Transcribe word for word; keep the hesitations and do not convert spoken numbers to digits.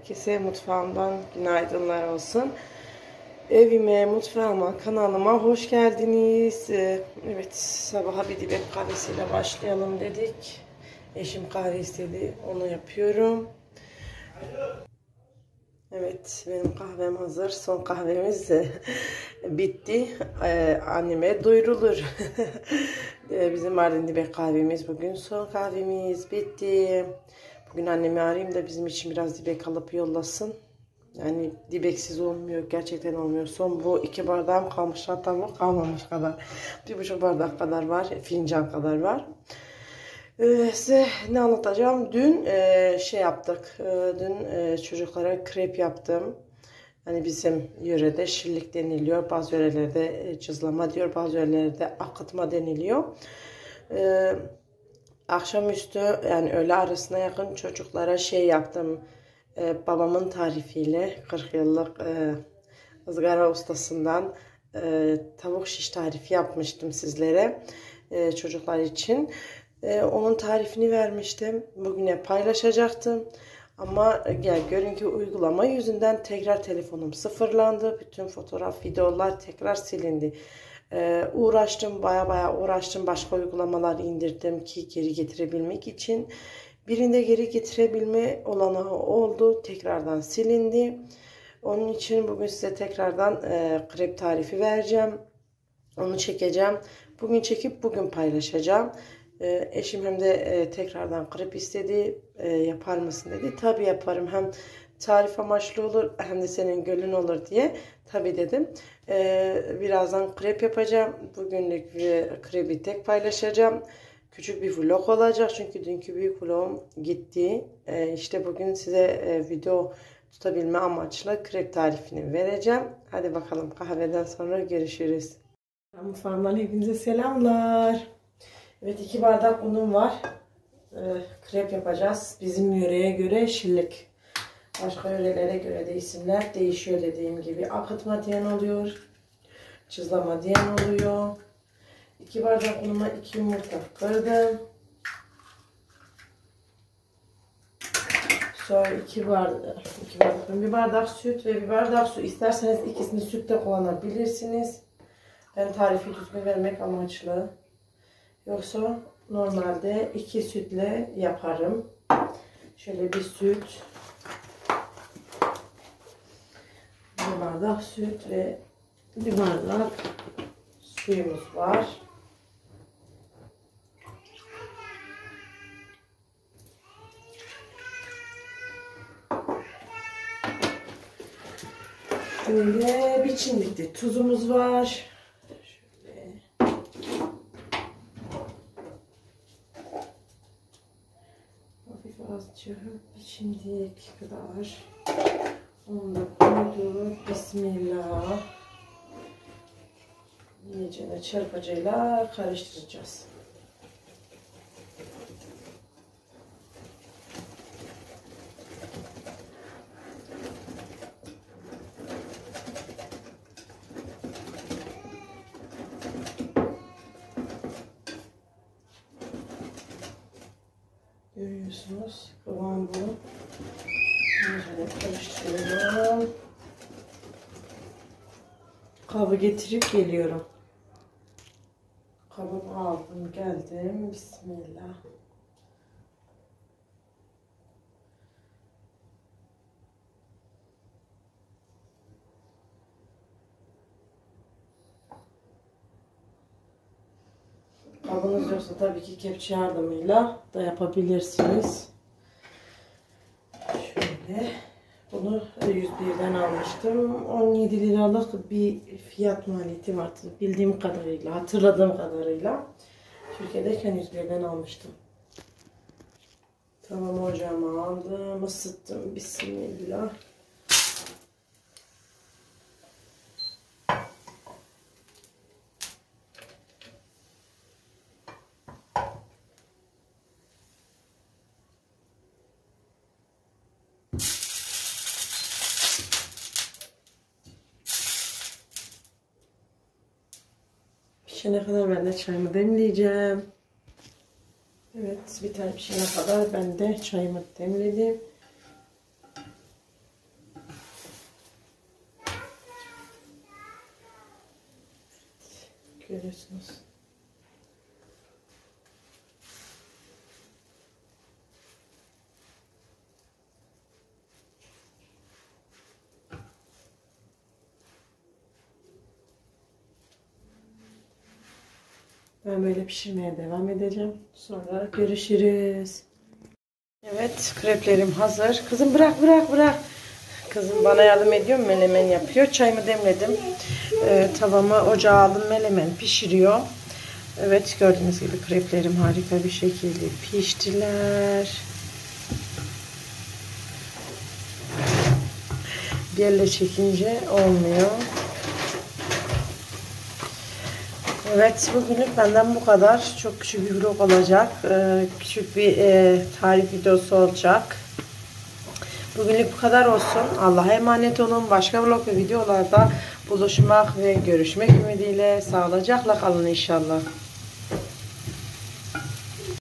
Herkese mutfağımdan günaydınlar olsun. Evime, mutfağıma, kanalıma hoş geldiniz. Evet, sabaha bir dibek kahvesiyle başlayalım dedik. Eşim kahve istedi, onu yapıyorum. Evet, benim kahvem hazır. Son kahvemiz bitti. Ee, anneme duyurulur. Bizim Mardin dibek kahvemiz bugün son kahvemiz bitti. Bugün annemi arayayım da bizim için biraz dibek alıp yollasın. Yani dibeksiz olmuyor. Gerçekten olmuyor. Son bu iki bardağım kalmış. Hatta bu kalmamış kadar. Bir buçuk bardak kadar var. Fincan kadar var. Ee, size ne anlatacağım? Dün e, şey yaptık. E, dün e, çocuklara krep yaptım. Hani bizim yörede şillik deniliyor. Bazı yörelerde e, cızlama diyor. Bazı yörelerde akıtma deniliyor. E, akşamüstü yani öğle arasına yakın çocuklara şey yaptım. E, babamın tarifiyle kırk yıllık e, ızgara ustasından e, tavuk şiş tarifi yapmıştım sizlere. E, çocuklar için. Ee, onun tarifini vermiştim. Bugüne paylaşacaktım. Ama gel görün ki uygulama yüzünden tekrar telefonum sıfırlandı. Bütün fotoğraf, videolar tekrar silindi. Ee, uğraştım, baya baya uğraştım. Başka uygulamalar indirdim ki geri getirebilmek için. Birinde geri getirebilme olanağı oldu. Tekrardan silindi. Onun için bugün size tekrardan e, krep tarifi vereceğim. Onu çekeceğim. Bugün çekip bugün paylaşacağım. Ee, eşim hem de e, tekrardan krep istedi. E, yapar mısın dedi. Tabii yaparım. Hem tarif amaçlı olur hem de senin gönlün olur diye. Tabii dedim. E, birazdan krep yapacağım. Bugünlük e, krepi tek paylaşacağım. Küçük bir vlog olacak. Çünkü dünkü büyük vlogum gitti. E, işte bugün size e, video tutabilme amaçlı krep tarifini vereceğim. Hadi bakalım, kahveden sonra görüşürüz. Mutfağımdan hepinize selamlar. Evet, iki bardak unum var. Ee, krep yapacağız. Bizim yöreye göre şillik. Başka yörelere göre de isimler değişiyor dediğim gibi. Akıtma diyen oluyor. Çizlama diyen oluyor. iki bardak unuma iki yumurta kırdım. Sonra iki bardak, iki bardak, bir bardak süt ve bir bardak su. İsterseniz ikisini sütte kullanabilirsiniz. Ben tarifi düzgün vermek amaçlı. Yoksa normalde iki sütle yaparım. Şöyle bir süt, bir bardak süt ve bir bardak suyumuz var. Şöyle bir çimdikli tuzumuz var. Azıcık bir çimdik kadar onu da koyduk. Bismillah. İyice çırpıcıyla karıştıracağız. Görüyorsunuz, kıvam bu. Şöyle karıştırıyorum. Kabı getirip geliyorum. Kabımı aldım, geldim. Bismillah. Kabınız yoksa tabii ki kepçe yardımıyla da yapabilirsiniz. Şöyle. Bunu yüz birden almıştım. on yedi liralık bir fiyat maliyeti vardı. Bildiğim kadarıyla, hatırladığım kadarıyla. Türkiye'deyken yüz birden almıştım. Tamam, ocağıma aldım, ısıttım. Bismillah. Pişene kadar ben de çayımı demleyeceğim. Evet, bir tane pişene kadar ben de çayımı demledim. Görüyorsunuz. Ben böyle pişirmeye devam edeceğim. Sonra görüşürüz. Evet, kreplerim hazır. Kızım bırak bırak bırak. Kızım bana yardım ediyor, menemen yapıyor. Çayımı demledim. Ee, tavamı ocağa aldım, menemen pişiriyor. Evet, gördüğünüz gibi kreplerim harika bir şekilde piştiler. Gelle çekince olmuyor. Evet, bugünlük benden bu kadar. Çok küçük bir vlog olacak. Ee, küçük bir e, tarif videosu olacak. Bugünlük bu kadar olsun. Allah'a emanet olun. Başka vlog ve videolarda buluşmak ve görüşmek ümidiyle. Sağlıcakla kalın inşallah.